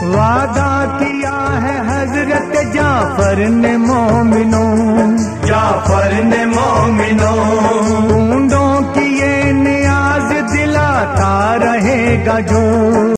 वादा किया है हजरत जाफर ने मोमिनों, जाफर ने मोमिनों, ढूंढों की ये नियाज दिलाता रहेगा जो।